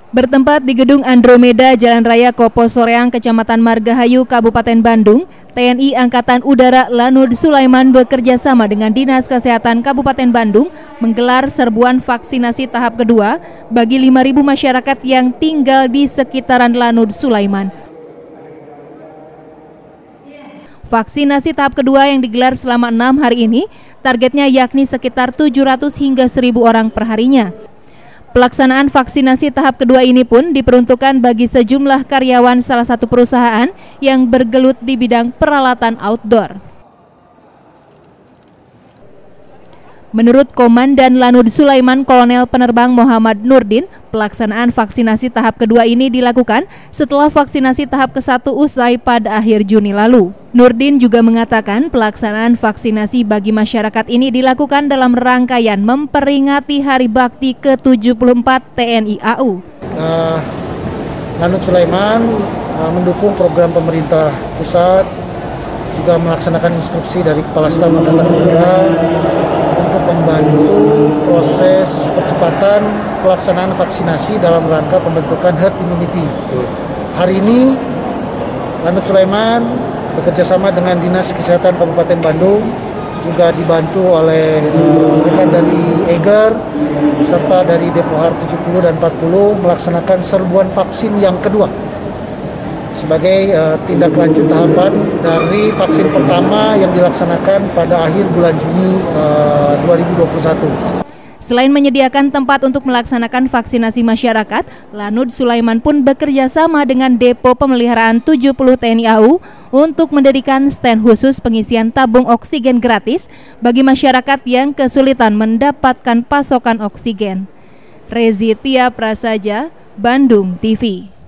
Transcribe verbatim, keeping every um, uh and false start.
Bertempat di Gedung Andromeda, Jalan Raya Kopo Soreang, Kecamatan Margahayu, Kabupaten Bandung, T N I Angkatan Udara Lanud Sulaiman bekerja sama dengan Dinas Kesehatan Kabupaten Bandung menggelar serbuan vaksinasi tahap kedua bagi lima ribu masyarakat yang tinggal di sekitaran Lanud Sulaiman. Vaksinasi tahap kedua yang digelar selama enam hari ini, targetnya yakni sekitar tujuh ratus hingga seribu orang per harinya. Pelaksanaan vaksinasi tahap kedua ini pun diperuntukkan bagi sejumlah karyawan salah satu perusahaan yang bergelut di bidang peralatan outdoor. Menurut Komandan Lanud Sulaiman Kolonel Penerbang Muhammad Nurdin, pelaksanaan vaksinasi tahap kedua ini dilakukan setelah vaksinasi tahap ke satu usai pada akhir Juni lalu. Nurdin juga mengatakan pelaksanaan vaksinasi bagi masyarakat ini dilakukan dalam rangkaian memperingati Hari Bakti ke tujuh puluh empat T N I A U. Uh, Lanud Sulaiman uh, mendukung program pemerintah pusat, juga melaksanakan instruksi dari Kepala Staf Angkatan Udara untuk membantu proses percepatan pelaksanaan vaksinasi dalam rangka pembentukan herd immunity. Hari ini Lanud Sulaiman bekerjasama dengan Dinas Kesehatan Kabupaten Bandung, juga dibantu oleh uh, rekan dari Eger serta dari Depohar tujuh puluh dan empat puluh melaksanakan serbuan vaksin yang kedua sebagai uh, tindak lanjut tahapan dari vaksin pertama yang dilaksanakan pada akhir bulan Juni uh, dua ribu dua puluh satu. Selain menyediakan tempat untuk melaksanakan vaksinasi masyarakat, Lanud Sulaiman pun bekerja sama dengan Depo Pemeliharaan tujuh puluh T N I A U untuk mendirikan stand khusus pengisian tabung oksigen gratis bagi masyarakat yang kesulitan mendapatkan pasokan oksigen. Rezi Tia Prasaja, Bandung T V.